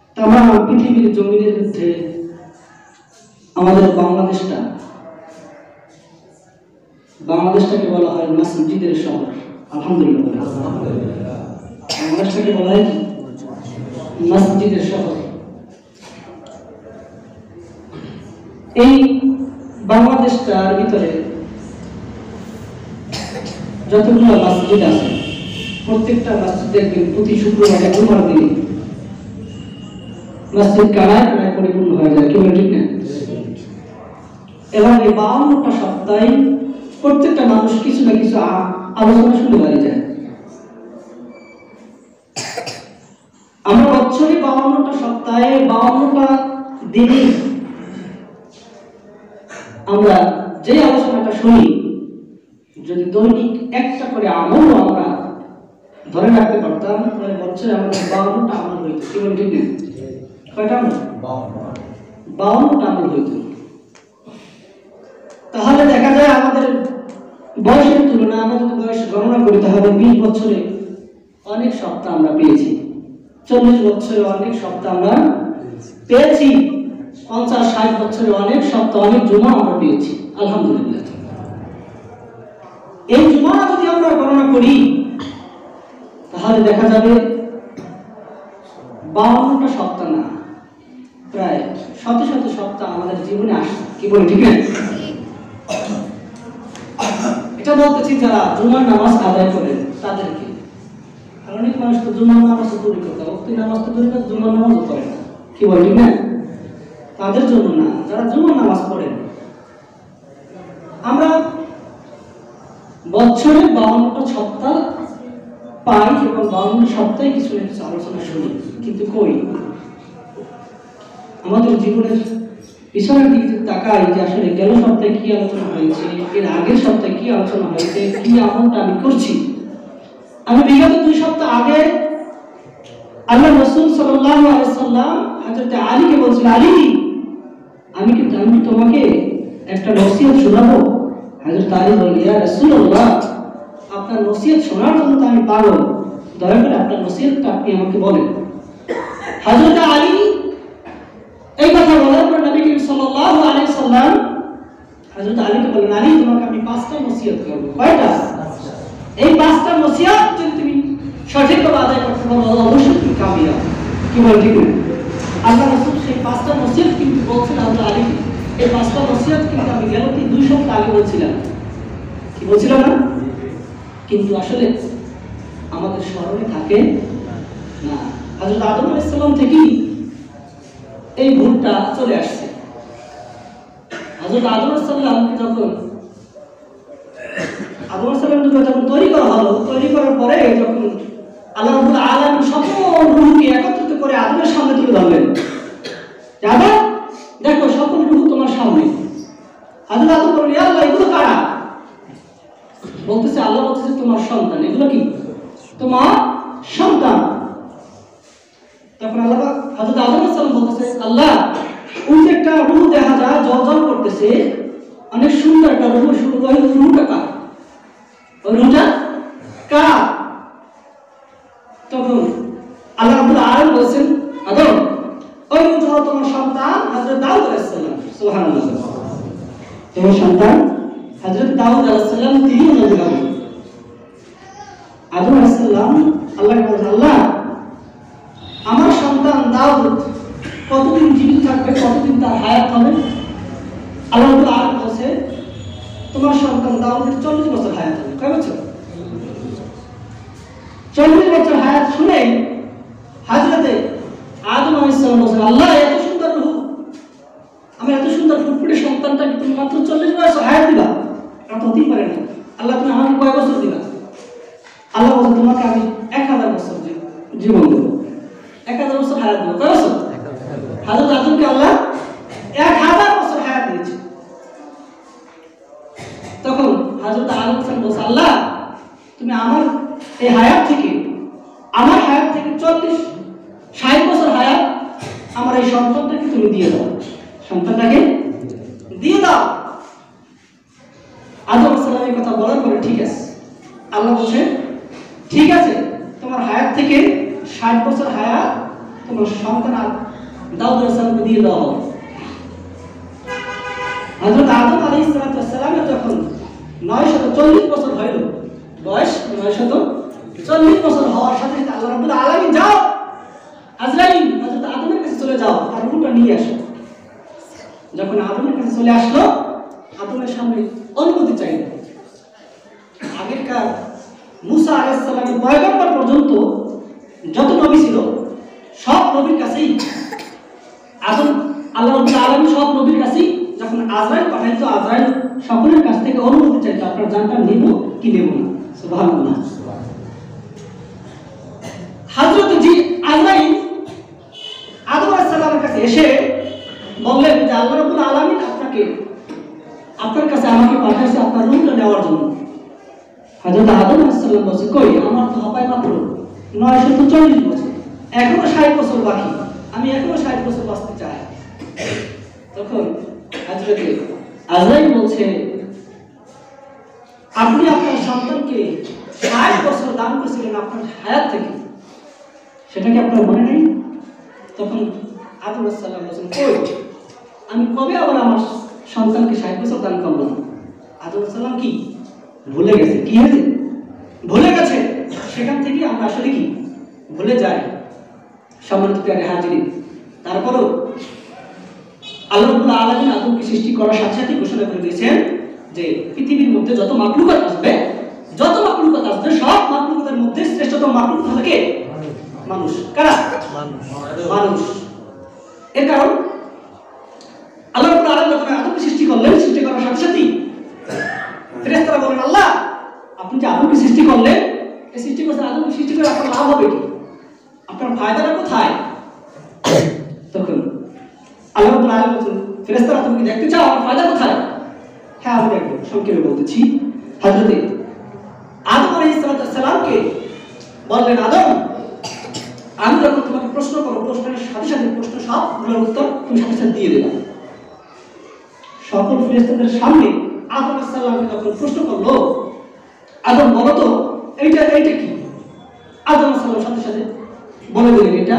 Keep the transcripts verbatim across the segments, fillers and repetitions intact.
তামাম পৃথিবীর জমিনের মধ্যে আমাদের বাংলাদেশটা বাংলাদেশটাকে বলা হয় মসজিদের শহর। আলহামদুলিল্লাহ, বাংলাদেশটাকে বলা হয় মসজিদের শহর। এই বাংলাদেশটার ভিতরে যতগুলো মসজিদ আছে, প্রত্যেকটা মসজিদ দেখবেন প্রতি শুক্রবারে জুমার দিনে মসজিদ কানায় কানায় পরিপূর্ণ হয়ে যায়। কি বলে ঠিক না? এবং এই বাউন্নটা সপ্তাহে প্রত্যেকটা মানুষ কিছু না কিছু আলোচনা শুনে দাঁড়িয়ে যায়। আমরা বছরে বাউন্নটা সপ্তাহে বাউন্নটা দিনে আমরা যে আলোচনাটা শুনি, যদি দৈনিক একটা করে আমলও আমরা ধরে রাখতে পারতাম, তাহলে বছরে আমাদের বাউন্নটা আমল হইতো। কি বলে ঠিক না? কয়টা আমল? বাউন্নটা আমল হইতো। তাহলে দেখা যায় আমাদের বয়সের তুলনায় আমরা যদি বয়স গণনা করি, তাহলে বিশ বছরে অনেক সপ্তাহ আমরা পেয়েছি, চল্লিশ বছরে অনেক সপ্তাহ আমরা পেয়েছি, পঞ্চাশ ষাট বছরে অনেক সপ্তাহ অনেক জুমা আমরা পেয়েছি। আলহামদুলিল্লাহ। এই জুমা যদি আমরা গণনা করি, তাহলে দেখা যাবে বাউন্নটা সপ্তাহ না, প্রায় শত শত সপ্তাহ আমাদের জীবনে আসছে। কি বলে ঠিক না? এটা বলতেছি যারা জুমার নামাজ আদায় করেন তাদেরকে। অনেক মানুষ তো জুমার নামাজ দূরে করতে ভক্তি নামাজ তো দূরে করে জুমার নামাজও করে না। কি বলে ঠিক না? তাদের জন্য না, যারা জুমার নামাজ পড়েন। আমরা বছরে বাউন্নটা সপ্তাহ পাই এবং বাউন্ন সপ্তাহে কিছু না কিছু আলোচনা শুনি, কিন্তু কই আমাদের জীবনের পিছনের দিকে তাকাই যে আসলে গেল সপ্তাহে কি আলোচনা হয়েছে, এর আগের সপ্তাহে কি আলোচনা হয়েছে, কি আমলটা আমি করছি। আমি বিগত দুই সপ্তাহ আগে আল্লাহ রাসূল সাল্লাল্লাহু আলাইহি ওয়াসাল্লাম হযরত আলীকে বলছিল, আলী আমি কি আমি তোমাকে একটা নসিহত শোনাবো? হযরত আলী বললেন, ইয়া রাসূলুল্লাহ, আপনার নসিহত শোনার জন্য তো আমি পাগল, দয়া করে আপনার নসিহতটা আপনি আমাকে বলেন। হযরত আলী এই কথা বলার পর নবী করিম সাল্লাল্লাহু আলাইহি ওয়াসাল্লাম হযরত আলীকে বললেন, আলী তোমাকে আমি পাঁচটা নসিহত করব। কয়টা? এই পাঁচটা নসিহত যদি তুমি সঠিকভাবে আদায় করতে পারো, অবশ্যই তুমি কামিয়াব। কি বল ঠিক না? আল্লাহ রাসূল সেই পাঁচটা নসিহত কিন্তু বলছেন হযরত আলী, এই পাঁচটা নসিহত কিন্তু আমি গেল দুই সপ্তাহ আগে বলছিলাম। কি বলছিলাম না? কিন্তু আসলে আমাদের স্মরণে থাকে না। হযরত আদম আলাইহিস সালাম থেকে এই ভুলটা চলে আসছে। হযরত আদম আলাইহিস সালামকে যখন আদম আলাইহিস সালামকে যখন তৈরি করা হলো, তৈরি করার পরে যখন আল্লাহ রাব্বুল আলামিন সকল রূহকে একত্রিত করে আদমের সামনে তুলে ধরলেন, আদম দেখো সকল রূহ তোমার সামনে। হযরত আদম বললেন, ইয়া আল্লাহ, এগুলো কারা? বলতেছে আল্লাহ বলতেছে তোমার সন্তান। এগুলো কি? তোমার সন্তান। তখন আল্লাহ হযরত আদম আলাইহিস সালাম বলতেছে, আল্লাহ ওই যে একটা রূহ দেখা যায় জ্বলজ্বল করতেছে, অনেক সুন্দর একটা রূহ, ওই রূহটা কার? ওই রূহটা কার? তখন আল্লাহ রাব্বুল আলামিন বলেন, আদম ওই রূহ হলো তোমার সন্তান হযরত দাউদ আলাইহিস সালাম। সুবহানাল্লাহ। তোমার সন্তান হযরত দাউদ আলাইহিস সালাম, তিনি নবী হবেন। আদম আলাইহিস সালাম আল্লাহকে বলেন, আল্লাহ আমার সন্তান দাউদ কতদিন জীবিত থাকবে, কতদিন তার হায়াত হবে? আল্লাহ রাব্বুল আলামিন বলেছে, তোমার সন্তান দাউদের চল্লিশ বছর হায়াত হবে। কয় বছর? চল্লিশ বছর হায়াত শুনে হযরতে আদম আলাইহিস সালাম বলেন, আল্লাহ এত সুন্দর রূহ, আমার এত সুন্দর ফুটফুটে সন্তানটাকে তুমি মাত্র চল্লিশ বছর হায়াত দিবা? তা তো হতেই পারে না। আল্লাহ তুমি আমাকে কয় বছর দিবা? আল্লাহ বলেন, তোমাকে আমি এক হাজার বছর জীবন দেবো, এক হাজার বছর হায়াত দেবো। কয় বছর? হযরত আদমকে আল্লাহ এক হাজার বছর হায়াত দিয়েছে। তখন হযরত আদম বলছে, আল্লাহ তুমি আমার এই হায়াত থেকে, আমার হায়াত থেকে চল্লিশ ষাট বছর হায়াত আমার এই সন্তানটাকে তুমি দিয়ে দাও, সন্তানটাকে দিয়ে দাও। আদম আলাইহিস সালাম এই কথা বলার পরে ঠিক আছে, আল্লাহ বলছেন ঠিক আছে, তোমার হায়াত থেকে ষাট বছর হায়াত তোমার সন্তান দাউদ আলাইহিস সালামকে দিয়ে দেওয়া হবে। হযরত আদম আলাইহিস সালামের যখন নয়শত চল্লিশ বছর হইল, বয়স নয়শত চল্লিশ বছর হওয়ার সাথে সাথে আল্লাহ রাব্বুল আলামিন যাও আজরাইল হযরত আদমের কাছে চলে যাও আর রূহটা নিয়ে আসো। যখন আদমের কাছে চলে আসলো, আদমের সামনে অনুমতি চাইল। আগেরকার মুসা আলাইহিস সালামের পয়গম্বর পর্যন্ত যত নবী ছিল সব নবীর কাছেই আদম আল্লাহ রাব্বুল আলামিন সব নবীর কাছেই যখন আজরাইল পাঠাইতো, আজরাইল সকলের কাছ থেকে অনুমতি চাইতো, আপনার জানটা নেব কি নেব না। সুবহানাল্লাহ। হযরত জি আজরাইল আদম আলাইহিস সালামের কাছে এসে বললেন যে আল্লাহ রাব্বুল আলামিন আপনাকে আপনার কাছে আমাকে পাঠাইছে আপনার রূহটা নেওয়ার জন্য। হযরত আদম আলাইহিস সালাম বলছে, কই আমার তো হবে মাত্র নয়শত চল্লিশ বছর, এখনো ষাট বছর বাকি, আমি এখনো ষাট বছর বাঁচতে চাই। তখন হযরত আজরাইল বলছে, আপনি আপনার সন্তানকে ষাট বছর দান করেছিলেন আপনার হায়াত থেকে, সেটা কি আপনার মনে নেই? তখন আদম আলাইহিস সালাম বলছেন, কই আমি কবে আবার আমার সন্তানকে ষাট বছর দান করব না? আদম আলাইহিস সালাম কি ভুলে গেছে? কি হয়েছে? ভুলে গেছে। সেখান থেকে আমরা আসলে কি ভুলে যাই। সম্মানিত প্রিয় হাজিরিন, তারপরও আল্লাহ রাব্বুল আলামিন আদমকে সৃষ্টি করার সাথে সাথে ঘোষণা করে দিয়েছেন যে পৃথিবীর মধ্যে যত মাখলুকাত আসবে, যত মাখলুকাত আসবে সব মাখলুকাতের মধ্যে শ্রেষ্ঠতম মাখলুক হবে কে? মানুষ। কারা? মানুষ। এর কারণ আল্লাহ রাব্বুল আলামিন যখন আদমকে সৃষ্টি করলেন, সৃষ্টি করার সাথে সাথে ফেরেশতারা বলেন, আল্লাহ আপনি যে আদমকে সৃষ্টি করলেন, এই সৃষ্টি করছেন, আদমকে সৃষ্টি করে আপনার লাভ হবে কি? আপনার ফায়দাটা কোথায়? তখন আল্লাহ রাব্বুল আলামিন বলেন, ফেরেশতারা তুমি কি দেখতে চাও আমার ফায়দা কোথায়? হ্যাঁ আমি দেখব। সংক্ষেপে বলতেছি, হযরত আদম আলাইহিস সালামকে বললেন, আদম আমি যখন তোমাকে প্রশ্ন করব, প্রশ্নের সাথে সাথে প্রশ্ন সবগুলোর উত্তর তুমি সাথে সাথে দিয়ে দেবে। সকল ফেরেশতাদের সামনে আদম আলাইহিস সালামকে যখন প্রশ্ন করলো, আদম বলো তো এইটা এইটা কি? আদম আলাইহিস সালাম সাথে সাথে বলে দিলেন, এটা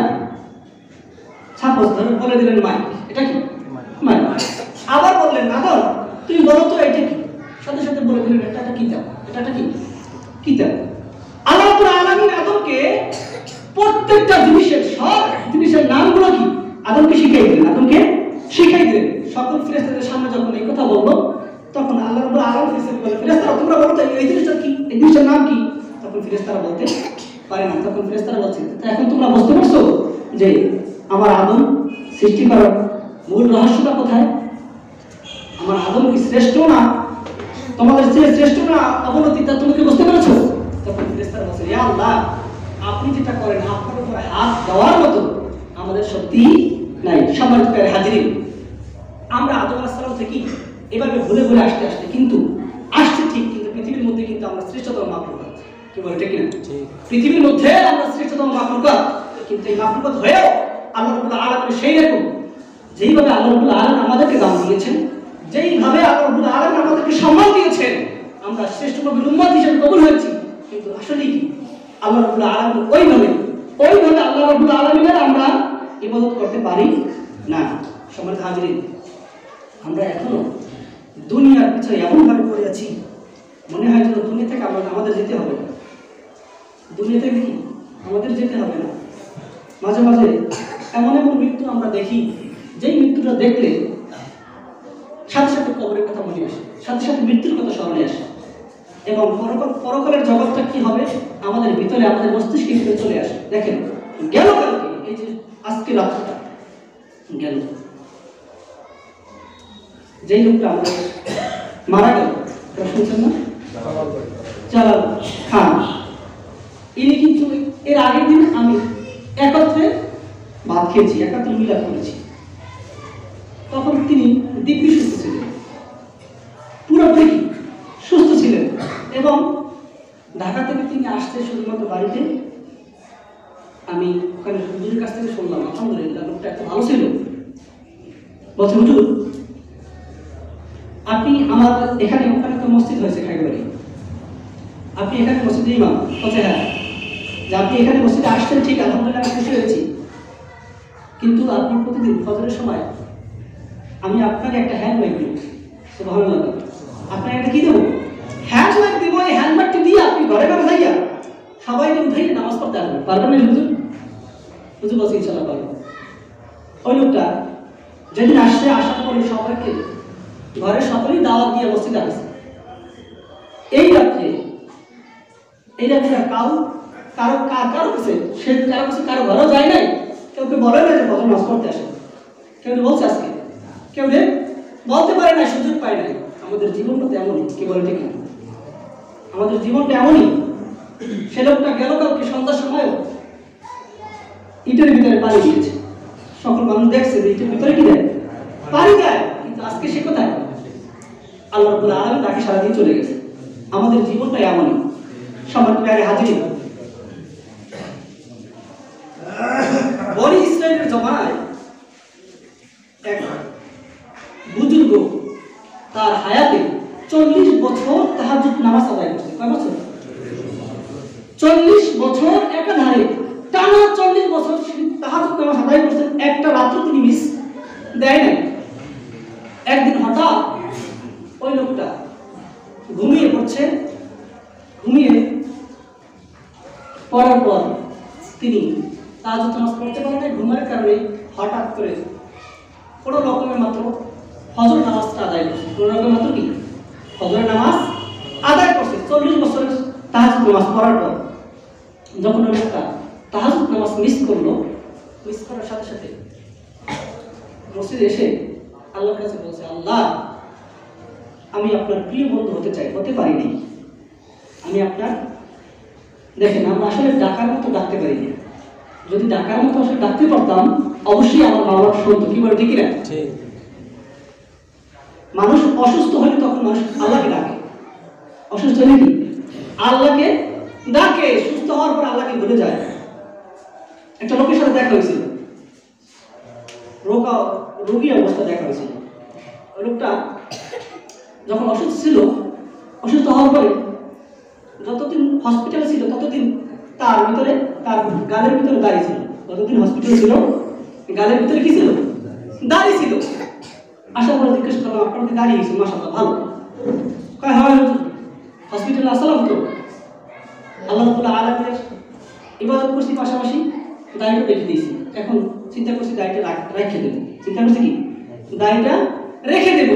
ছাপোস ধরে বলে দিলেন মাইক। এটা কি? মাইক। আবার বললেন, আদম তুমি বলো তো এটা কি? সাথে সাথে বলে দিলেন, এটা একটা কিতাব। এটা একটা কি? কিতাব। আল্লাহ রাব্বুল আলামিন আদমকে প্রত্যেকটা জিনিসের সব জিনিসের নামগুলো কি আদমকে শিখাই দিলেন, আদমকে শিখাই দিলেন। সকল ফেরেশতাদের সামনে যখন এই কথা বললো, তখন আল্লাহ রাব্বুল আলামিন ফেরেশতাদের বলে, ফেরেশতারা তোমরা বলো তো এই জিনিসটা কি, এই জিনিসটার নাম কি? তখন ফেরেশতারা বলতে পারে না। তখন ফেরেশতারা বলছে, তো এখন তোমরা বুঝতে পারছো যে আমার আদম সৃষ্টি করার মূল রহস্যটা কোথায়? আমার আদম কি শ্রেষ্ঠ না তোমাদের চেয়ে শ্রেষ্ঠ না অবনতি, তা তুমি কি বুঝতে পেরেছো? তখন ফেরেশতারা বলছে, ইয়া আল্লাহ আপনি যেটা করেন আপনার উপরে হাত দেওয়ার মতো আমাদের সত্যি নাই। সম্মানিত হাজিরিন, আমরা আদম আলাইহিস সালাম থেকে এভাবে ভুলে ভুলে আসতে আসতে কিন্তু আসছে ঠিক, কিন্তু পৃথিবীর মধ্যে কিন্তু আমরা শ্রেষ্ঠতম মাখলুকাত। কি বলে ঠিক না? পৃথিবীর মধ্যে আমরা শ্রেষ্ঠতম মাখলুকাত, কিন্তু এই মাখলুকাত হয়েও আল্লাহ রাব্বুল আলামিন সেই রকম যেইভাবে আল্লাহ রাব্বুল আলামিন আমাদেরকে দান দিয়েছেন, যেইভাবে আল্লাহ রাব্বুল আলামিন আমাদেরকে সম্মান দিয়েছেন, আমরা শ্রেষ্ঠ নবীর উম্মত হিসেবে কবুল হয়েছি। কিন্তু আসলে কি আল্লাহ রাব্বুল আলামিন ওইভাবে ওইভাবে আল্লাহ রাব্বুল আলামিনের আমরা ইবাদত করতে পারি না। সম্মানিত হাজিরিন, আমরা এখনো দুনিয়ার পিছনে এমনভাবে পড়ে আছি, মনে হয় যেন দুনিয়া থেকে আমরা আমাদের যেতে হবে না। দুনিয়া থেকে কি আমাদের যেতে হবে না। মাঝে মাঝে এমন এমন মৃত্যু আমরা দেখি, যেই মৃত্যুটা দেখলে সাথে সাথে কবরের কথা মনে আসে, সাথে সাথে মৃত্যুর কথা স্মরণে আসে, এবং পরকালের জগৎটা কি হবে আমাদের ভিতরে, আমাদের মস্তিষ্কের ভিতরে চলে আসে। দেখেন গেল কালকে, এই যে আজকে রাতটা গেল, যেই লোকটা আমাদের মারা গেল, শুনছেন না? জালাল খান। ইনি কিন্তু এর আগের দিন আমি একত্রে ভাত খেয়েছি, একত্রে মিলাদ করেছি। তখন তিনি দিব্যি সুস্থ ছিলেন, পুরোপুরি সুস্থ ছিলেন, এবং ঢাকা থেকে তিনি আসতে শুধুমাত্র বাড়িতে। আমি ওখানে হুজুরের কাছ থেকে শুনলাম, আলহামদুলিল্লাহ লোকটা এত ভালো ছিল। বলছে, হুজুর আপনি আমার এখানে, ওখানে তো মসজিদ হয়েছে খাইবাড়ি, আপনি এখানে মসজিদে ইমাম? বলছে হ্যাঁ। যে আপনি এখানে মসজিদে আসছেন ঠিক, আলহামদুলিল্লাহ আমি খুশি হয়েছি, কিন্তু আপনি প্রতিদিন ফজরের সময় আমি আপনাকে একটা হ্যান্ডব্যাগ দিব, সুবহানাল্লাহ, আপনাকে একটা কি দেবো, হ্যান্ডব্যাগ দিব। এই হ্যান্ডব্যাগটি দিয়ে আপনি ঘরে ঘরে যাইয়া সবাইকে উঠাই নামাজ পড়তে আসবেন। পারবেন না হুজুর? হুজুর বলছে ইনশাআল্লাহ পারবেন। ওই লোকটা যেদিন আসছে, আসার পরে সবাইকে ঘরের সকলেই দাওয়াত দিয়ে মসজিদে আসছে। এই রাত্রে এই রাত্রে কাউ কারো কারো কাছে সে কারো কাছে কারো ঘরেও যায় নাই, কেউ কেউ বলে না যে কখন নামাজ পড়তে আসে, কেউ বলছে আজকে, কেউ বলতে পারে না, সুযোগ পায় নাই। আমাদের জীবনটা তো এমনই, কি বলে ঠিক না? আমাদের জীবনটা এমনই। সে লোকটা গেল কাউকে সন্ধ্যার সময়ও ইটের ভিতরে পানি দিয়েছে, সকল মানুষ দেখছে যে ইটের ভিতরে কি দেয়, পানি দেয়, কিন্তু আজকে সে কোথায়? আল্লাহ রাব্বুল আলামিন তাকে সারাদিন চলে গেছে। আমাদের জীবনটা এমনই। সম্মানিত প্রিয় হাজির, বনি ইসরাইলের জমানায় এক বুজুর্গ তার হায়াতে চল্লিশ বছর তাহাজ্জুদ নামাজ আদায় করছে। কয় বছর? চল্লিশ বছর একাধারে টানা চল্লিশ বছর তাহাজ্জুদ নামাজ আদায় করছেন, একটা রাত্র তিনি মিস দেয় নাই। একদিন হঠাৎ ওই লোকটা ঘুমিয়ে পড়ছে, ঘুমিয়ে পড়ার পর তিনি তাহাজ্জুদ নামাজ পড়তে পারেন না। ঘুমের কারণে হঠাৎ করে কোনো রকমের মাত্র ফজর নামাজটা আদায় করছে। কোনো রকমের মাত্র কি ফজরের নামাজ আদায় করছে চল্লিশ বছরের তাহাজ্জুদ নামাজ পড়ার পর। যখন ওই লোকটা তাহাজ্জুদ নামাজ মিস করলো, মিস করার সাথে সাথে মসজিদে এসে আল্লাহর কাছে বলছে, আল্লাহ, আমি আপনার প্রিয় বন্ধু হতে চাই, হতে পারিনি। আমি আপনার, দেখেন আমরা আসলে ডাকার মতো ডাকতে পারি না। যদি ডাকার মতো আসলে ডাকতে পারতাম, অবশ্যই আমার বাবা শুনতো। কি বলে ঠিক না? মানুষ অসুস্থ হলে তখন মানুষ আল্লাহকে ডাকে, অসুস্থ হলে কি আল্লাহকে ডাকে, সুস্থ হওয়ার পর আল্লাহকে ভুলে যায়। একটা লোকের সাথে দেখা হয়েছিল, রোগা রোগী অবস্থা দেখা হয়েছিল। ওই লোকটা যখন অসুস্থ ছিল, অসুস্থ হওয়ার পরে যতদিন হসপিটালে ছিল ততদিন তার ভিতরে, তার গালের ভিতরে দাঁড়িয়ে ছিল। যতদিন হসপিটালে ছিল গালের ভিতরে কি ছিল? দাঁড়িয়ে ছিল। আসার পরে জিজ্ঞেস করলাম, আপনার কি দাঁড়িয়ে গেছে? মাশাআল্লাহ, ভালো। কয় হয় হসপিটালে আসলাম তো আল্লাহ রাব্বুল আলামিনের ইবাদত করছি, পাশাপাশি দাড়িটা রেখে দিয়েছি। এখন চিন্তা করছি দাড়িটা রেখে দেবো। চিন্তা করছি কি দাড়িটা রেখে দেব।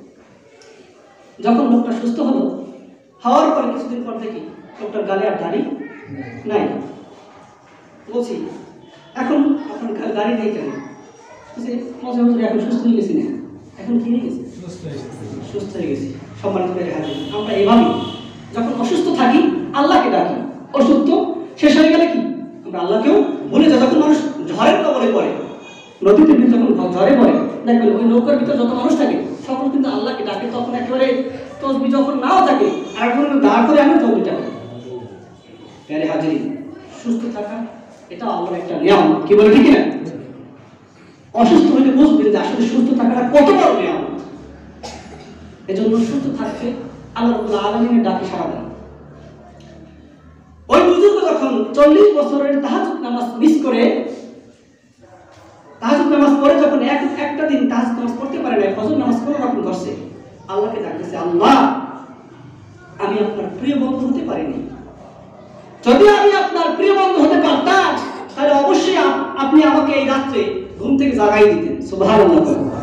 যখন লোকটা সুস্থ হলো, হওয়ার পর কিছুদিন পর দেখি লোকটার গালে আর দাড়ি নাই। বলছি, এখন আপনার দাড়ি নেই কেন? মজা মজা এখন সুস্থ হয়ে গেছি না? এখন কি হয়ে গেছে? সুস্থ হয়ে গেছি। সম্মানিত হাজির, আমরা এভাবেই যখন অসুস্থ থাকি আল্লাহকে ডাকি, অসুস্থ শেষ হয়ে গেলে কি আমরা আল্লাহকেও ভুলে যাই। যখন মানুষ ঝড়ের কবলে পড়ে, নদীতে যখন ঝড়ে পড়ে, দেখবেন ওই নৌকার ভিতরে যত মানুষ থাকে সকল কিন্তু আল্লাহকে ডাকে। তখন একেবারে তসবি যখন নাও থাকে আর এখন দাঁড় করে আমি তসবিটা করি। প্রিয় হাজির, সুস্থ থাকা এটা আল্লাহর একটা নিয়ম। কি বলে ঠিক না? অসুস্থ হলে বুঝবেন যে আসলে সুস্থ থাকাটা কত বড় নিয়ম। এজন্য সুস্থ থাকতে আল্লাহ রাব্বুল আলামিনের ডাকে সাড়া দেন। ওই বুজুর্গ যখন চল্লিশ বছরের তাহাজ্জুদ নামাজ মিস করে, তাহাজ্জুদ নামাজ পড়ে যখন এক একটা দিন তাহাজ্জুদ নামাজ পড়তে পারে না, ফজর নামাজ কোনো রকম করছে, আল্লাহকে ডাকতেছে, আল্লাহ, আমি আপনার প্রিয় বন্ধু হতে পারিনি। যদি আমি আপনার প্রিয় বন্ধু হতে পারতাম তাহলে অবশ্যই আপনি আমাকে এই রাত্রে ঘুম থেকে জাগাই দিতেন। সুবহানাল্লাহ।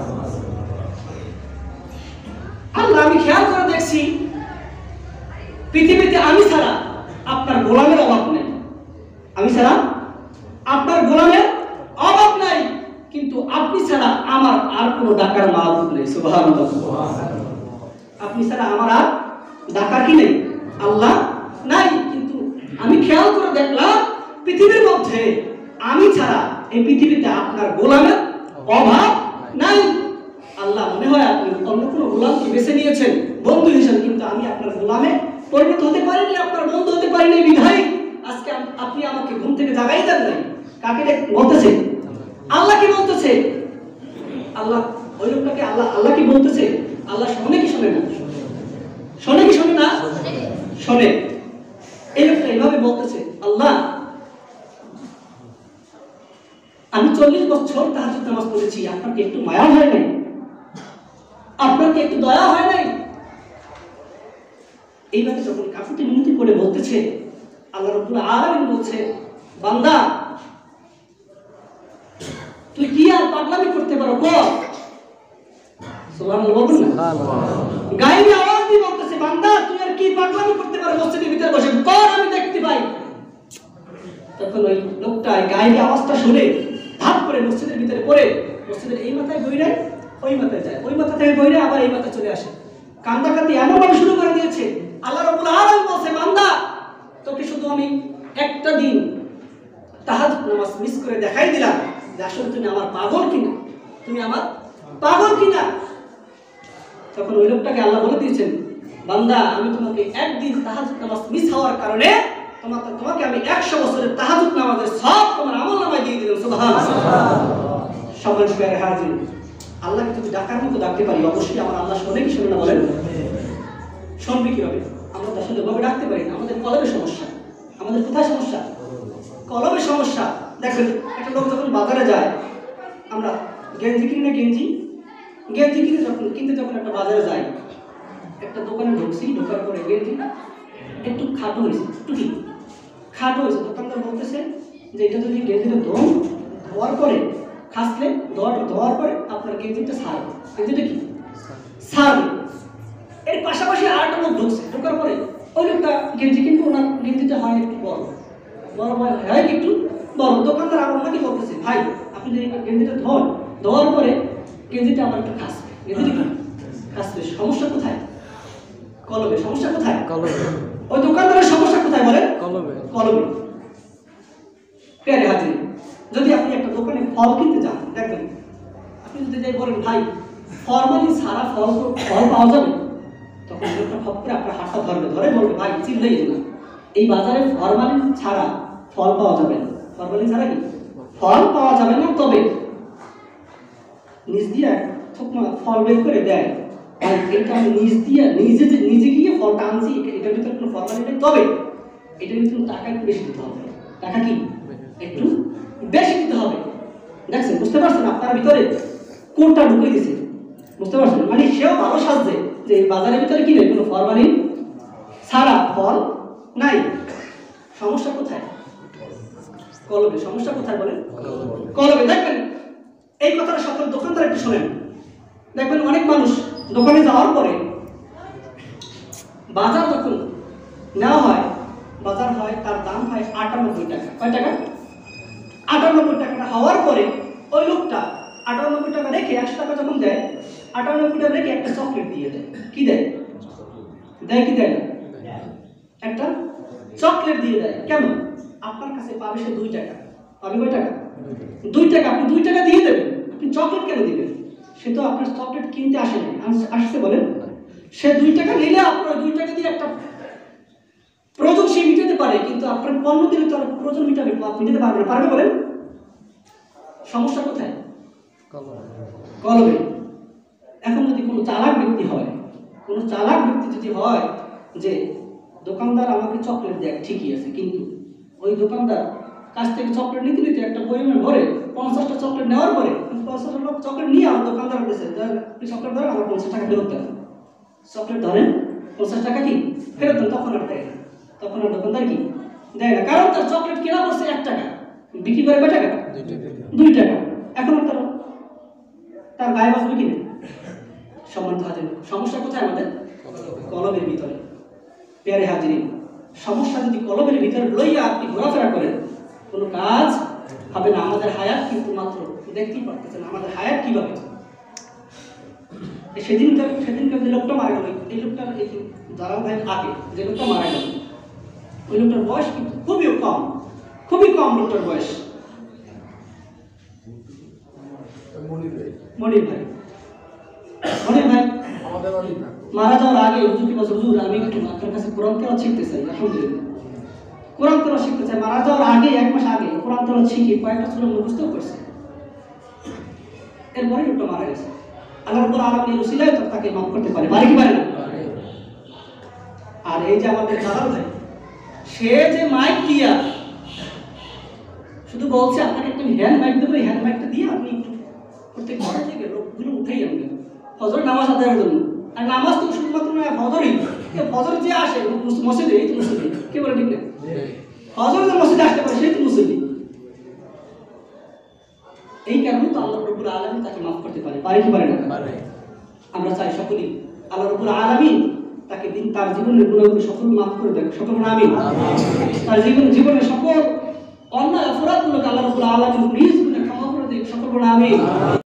আল্লাহ, আমি খেয়াল করে দেখছি পৃথিবীতে আমি ছাড়া আপনার গোলামের অভাব নেই, আমি ছাড়া আপনার গোলামের অভাব নাই, কিন্তু আপনি ছাড়া আমার আর কোনো ডাকার মাবুদ নেই। সুবহানাল্লাহ। আপনি ছাড়া আমার আর ডাকার কি নেই, আল্লাহ নাই। কিন্তু আমি খেয়াল করে দেখলাম পৃথিবীর মধ্যে আমি ছাড়া এই পৃথিবীতে আপনার গোলামের অভাব নাই। আল্লাহ, মনে হয় আপনি অন্য কোনো গোলামকে বেছে নিয়েছেন বন্ধু হিসেবে, কিন্তু আমি আপনার গোলামে পরিণত হতে পারিনি, আপনার বন্ধু হতে পারিনি। বিধায় আজকে আপনি আমাকে ঘুম থেকে জাগাই দেন নাই। কাকে বলতেছে? আল্লাহ কি বলতেছে? আল্লাহ ওই লোকটাকে আল্লাহ আল্লাহ কি বলতেছে? আল্লাহ শোনে কি শোনে না? শোনে কি শোনে না? শোনে। এই লোকটা এইভাবে বলতেছে, আল্লাহ, আমি চল্লিশ বছর তাহাজ্জুদ নামাজ পড়েছি, আপনার কি একটু মায়া হয় নাই? আপনার কি একটু দয়া হয় নাই? এইভাবে যখন কাকুতি মিনতি করে বলতেছে, আল্লাহ রাব্বুল আলামিন বলছে, বান্দা তুই কি আর পাগলামি করতে পারো? কর। সুবহানাল্লাহ বলুন না। গায়েবী আওয়াজ দিয়ে বলতেছে, বান্দা তুই আর কি পাগলামি করতে পারো মসজিদের ভিতরে বসে? কর, আমি দেখতে পাই। তখন ওই লোকটা গায়েবী আওয়াজটা শুনে ধাপ করে মসজিদের ভিতরে পড়ে মসজিদের এই মাথায় বইরায় ওই মাথায় যায়, ওই মাথা থেকে বইরে আবার এই মাথায় চলে আসে। কান্দাকান্দি এমনভাবে শুরু করে দিয়েছে, আল্লাহ রাব্বুল আলামিন বলছে, বান্দা তোকে শুধু আমি একটা দিন তাহাজ্জুদ নামাজ মিস করে দেখাই দিলাম যে আসলে তুমি আমার পাগল কিনা, তুমি আমার পাগল কিনা। তখন ওই লোকটাকে আল্লাহ বলে দিয়েছেন, বান্দা আমি তোমাকে একদিন তাহাজ্জুদ নামাজ মিস হওয়ার কারণে তোমাকে তোমাকে আমি একশো বছরের তাহাজ্জুদ নামাজের সব তোমার আমলনামায় দিয়ে দিলাম। সুবহানাল্লাহ। সম্মানিত প্রিয় হাজির, আল্লাহকে যদি ডাকার মতো ডাকতে পারি, অবশ্যই আমার আল্লাহ শোনে কি শোনে না বলেন? শুনবে কিভাবে? আমরা তো আসলে ওভাবে ডাকতে পারি না। আমাদের কলমের সমস্যা। আমাদের কোথায় সমস্যা? কলমের সমস্যা। দেখেন একটা লোক যখন বাজারে যায়, আমরা গেঞ্জি কিনি না, গেঞ্জি গেঞ্জি কিনে যখন কিনতে যখন একটা বাজারে যাই, একটা দোকানে ঢুকছি, ঢোকার পরে গেঞ্জি একটু খাটো হয়েছে, একটু কি খাটো হয়েছে। দোকানদার বলতেছে যে এটা যদি গেঞ্জিটা ধোন, ধোয়ার পরে খাসলে ধোয়ার ধোয়ার পরে আপনার গেঞ্জিটা ছাড়বে, গেঞ্জিটা কি ছাড়বে। এর পাশাপাশি আর একটা লোক ঢুকছে, ঢোকার পরে ওই লোকটা গেঞ্জি কিন্তু ওনার গেঞ্জিটা হয় একটু বড়, বড় হয় হয় একটু বড়। দোকানদার আবার ওনাকে বলতেছে, ভাই আপনি যদি গেঞ্জিটা ধোন, ধোয়ার পরে গেঞ্জিটা আমার একটু খাসবে, গেঞ্জিটা কি খাসবে। সমস্যা কোথায়? কলবে। সমস্যা কোথায়? কলবে। ওই দোকানদারের সমস্যা কোথায় বলেন? কলবে। কলবে। প্রিয় হাজির, যদি আপনি একটা দোকানে ফল কিনতে যান, দেখবেন আপনি যদি যাই বলেন, ভাই ফরমালিন ছাড়া ফল ফল পাওয়া যাবে, তখন লোকটা খপ করে আপনার হাতটা ধরবে, ধরে বলবে, ভাই চিল্লাই না, এই বাজারে ফরমালিন ছাড়া ফল পাওয়া যাবে না। ফরমালিন ছাড়া কি ফল পাওয়া যাবে না। তবে নিজ দিয়ে ফল বের করে দেয়, আর এটা আমি নিজ দিয়ে নিজে নিজে গিয়ে ফলটা আনছি, এটার ভিতরে কোনো ফরমালিন নেই, তবে এটার ভিতরে টাকা একটু বেশি দিতে হবে। টাকা কি একটু বেশি দিতে হবে। দেখছেন, বুঝতে পারছেন আপনার ভিতরে কোনটা ঢুকে দিয়েছে? বুঝতে পারছেন? মানে সেও ভালো সাজছে যে বাজারের ভিতরে কি নেই, কোনো ফরমালিন ছাড়া ফল নাই। সমস্যা কোথায়? কলবে। সমস্যা কোথায় বলেন? কলবে। দেখবেন এই কথাটা সকল দোকানদার একটু শোনেন। দেখবেন অনেক মানুষ দোকানে যাওয়ার পরে বাজার যখন নেওয়া হয়, বাজার হয় তার দাম হয় আটানব্বই টাকা। কয় টাকা? আটানব্বই টাকাটা হওয়ার পরে ওই লোকটা আটানব্বই টাকা রেখে একশো টাকা যখন দেয়, আটানব্বই টাকা রেখে একটা চকলেট দিয়ে দেয়। কি দেয়? দেয় কি দেয় না? একটা চকলেট দিয়ে দেয়। কেন? আপনার কাছে পাবে সে দুই টাকা। পাবে কয় টাকা? দুই টাকা। আপনি দুই টাকা দিয়ে দেবেন, আপনি চকলেট কেন দিবেন? সে তো আপনার চকলেট কিনতে আসেনি, আসতে বলেন। সে দুই টাকা নিলে আপনার দুই টাকা দিয়ে একটা প্রয়োজন সে মিটাতে পারে, কিন্তু আপনার পণ্য দিলে তো প্রয়োজন মিটাবে মিটাতে পারবে না। পারবে বলেন? সমস্যা কোথায়? কলবে। এখন যদি কোনো চালাক ব্যক্তি হয়, কোনো চালাক ব্যক্তি যদি হয় যে দোকানদার আমাকে চকলেট দেয়, ঠিকই আছে, কিন্তু ওই দোকানদার কাছ থেকে চকলেট নিতে নিতে একটা বইমে ভরে পঞ্চাশটা চকলেট নেওয়ার পরে পঞ্চাশটা লোক চকলেট নিয়ে আমার দোকানদার দিয়েছে, চকলেট ধরেন আমার পঞ্চাশ টাকা ফেরত দেন। চকলেট ধরেন পঞ্চাশ টাকা কি ফেরত দেন, তখন আর দেয় না। তখন আর দোকানদার কি দেয় না, কারণ তার চকলেট কেনা পড়ছে এক টাকা, বিক্রি করে কয় টাকা? দুই টাকা। এখন তার তার গায়ে বাঁচবে কিনা? সম্মানিত হাজির, সমস্যা কোথায়? আমাদের কলবের ভিতরে। প্যারে হাজির, সমস্যা যদি কলবের ভিতরে লইয়া আপনি ঘোরাফেরা করেন, কোনো কাজ হবে না। আমাদের হায়াত কিন্তু মাত্র দেখতেই পারতেছেন আমাদের হায়াত কিভাবে। সেদিনকার সেদিনকার যে লোকটা মারা গেল, এই লোকটার এই দালাল ভাই আগে যে লোকটা মারা গেল, ওই লোকটার বয়স কিন্তু খুবই কম, খুবই কম লোকটার বয়স। মনির ভাই মনির ভাই মারা যাওয়ার আগে হুজুরকে বলছে, হুজুর আমি একটু আপনার কাছে কোরআন তেলাওয়াত শিখতে চাই। আলহামদুলিল্লাহ, কোরআন তেলাওয়াত শিখতে চাই। মারা যাওয়ার আগে এক মাস আগে কোরআন তেলাওয়াত শিখে কয়েকটা সূরা মুখস্থ করছে। এরপরে লোকটা মারা গেছে। আল্লাহ রাব্বুল আলামিন উসিলায় তাকে মাফ করতে পারে, পারে কি পারে না? আর এই যে আমাদের দালাল ভাই, সে যে মাইক দিয়া শুধু বলছে আপনাকে আপনাকে আমি হ্যান্ড মাইক দেবো, হ্যান্ড মাইকটা দিয়ে আপনি প্রত্যেক ঘরে থেকে লোকগুলো উঠেই আনবেন ফজর নামাজ আদায়ের জন্য। আর নামাজ তো শুধুমাত্র নয়, ফজরই ফজর যে আসে মসজিদে, এই তো মুসল্লি, কে বলে ঠিক না? ফজর যে মসজিদে আসতে পারে সেই তো মুসল্লি। এই কারণে তো আল্লাহ রাব্বুল আলামিন তাকে মাফ করতে পারে, পারে কি পারে না? আমরা চাই সকলেই আল্লাহ রাব্বুল আলামিন তাকে দিন তার জীবনের গুণাগুলো সকল মাফ করে দেয়, সকল আমিন। তার জীবন জীবনের সকল অন্যায় অপরাধগুলোকে আল্লাহ রাব্বুল আলামিন নিজ গুণে ক্ষমা করে দেয়, সকল আমিন।